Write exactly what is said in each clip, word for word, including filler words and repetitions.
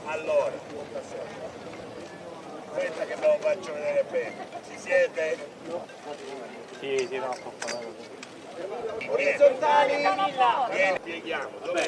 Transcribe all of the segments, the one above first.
Allora, aspetta che ve lo faccio vedere bene. Ci siete? Sì, sì, no, sto parlando. Vieni, vieni, spieghiamo, dov'è?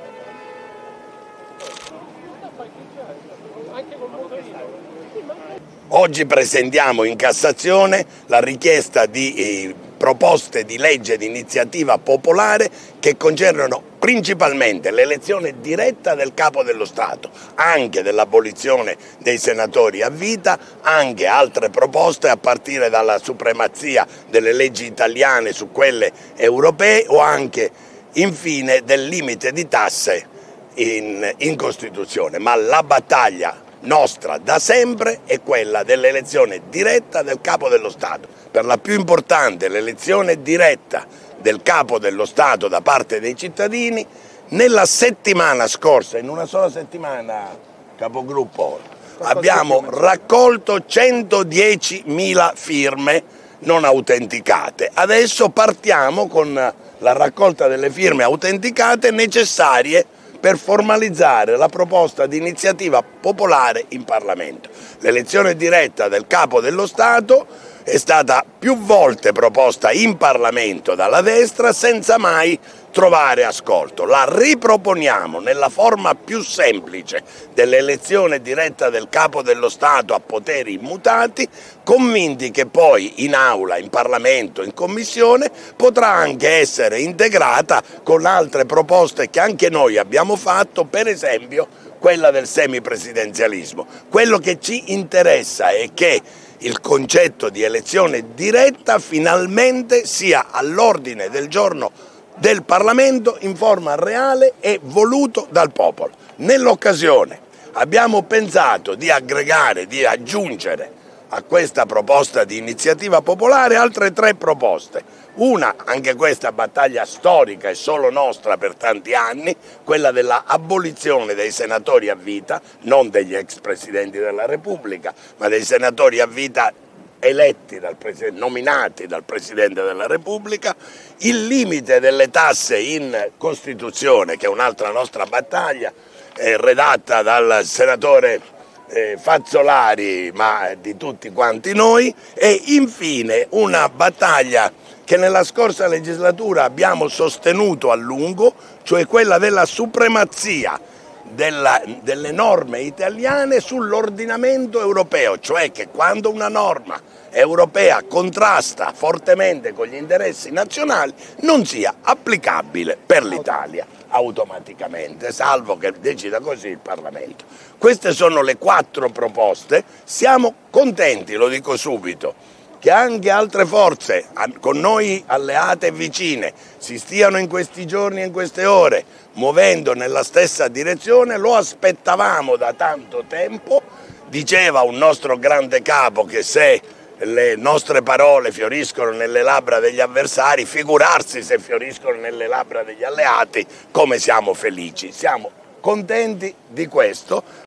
Oggi presentiamo in Cassazione la richiesta di eh, proposte di legge di iniziativa popolare che concernono principalmente l'elezione diretta del Capo dello Stato, anche dell'abolizione dei senatori a vita, anche altre proposte a partire dalla supremazia delle leggi italiane su quelle europee o anche infine del limite di tasse in, in Costituzione. Ma la battaglia nostra da sempre è quella dell'elezione diretta del Capo dello Stato, per la più importante l'elezione diretta del Capo dello Stato da parte dei cittadini. Nella settimana scorsa, in una sola settimana, capogruppo, abbiamo raccolto centodiecimila firme non autenticate. Adesso partiamo con la raccolta delle firme autenticate necessarie per formalizzare la proposta di iniziativa popolare in Parlamento. L'elezione diretta del Capo dello Stato è stata più volte proposta in Parlamento dalla destra senza mai trovare ascolto. La riproponiamo nella forma più semplice dell'elezione diretta del Capo dello Stato a poteri immutati, convinti che poi in aula, in Parlamento, in Commissione potrà anche essere integrata con altre proposte che anche noi abbiamo fatto, per esempio quella del semipresidenzialismo. Quello che ci interessa è che il concetto di elezione diretta finalmente sia all'ordine del giorno del Parlamento in forma reale e voluto dal popolo. Nell'occasione abbiamo pensato di aggregare, di aggiungere a questa proposta di iniziativa popolare altre tre proposte. Una, anche questa battaglia storica e solo nostra per tanti anni, quella della abolizione dei senatori a vita, non degli ex presidenti della Repubblica, ma dei senatori a vita eletti dal Presidente, nominati dal Presidente della Repubblica, il limite delle tasse in Costituzione, che è un'altra nostra battaglia, eh, redatta dal senatore eh, Fazzolari, ma di tutti quanti noi, e infine una battaglia che nella scorsa legislatura abbiamo sostenuto a lungo, cioè quella della supremazia della, delle norme italiane sull'ordinamento europeo, cioè che quando una norma europea contrasta fortemente con gli interessi nazionali non sia applicabile per l'Italia automaticamente, salvo che decida così il Parlamento. Queste sono le quattro proposte. Siamo contenti, lo dico subito, che anche altre forze con noi alleate e vicine si stiano in questi giorni e in queste ore muovendo nella stessa direzione. Lo aspettavamo da tanto tempo. Diceva un nostro grande capo che se le nostre parole fioriscono nelle labbra degli avversari, figurarsi se fioriscono nelle labbra degli alleati, come siamo felici. Siamo contenti di questo.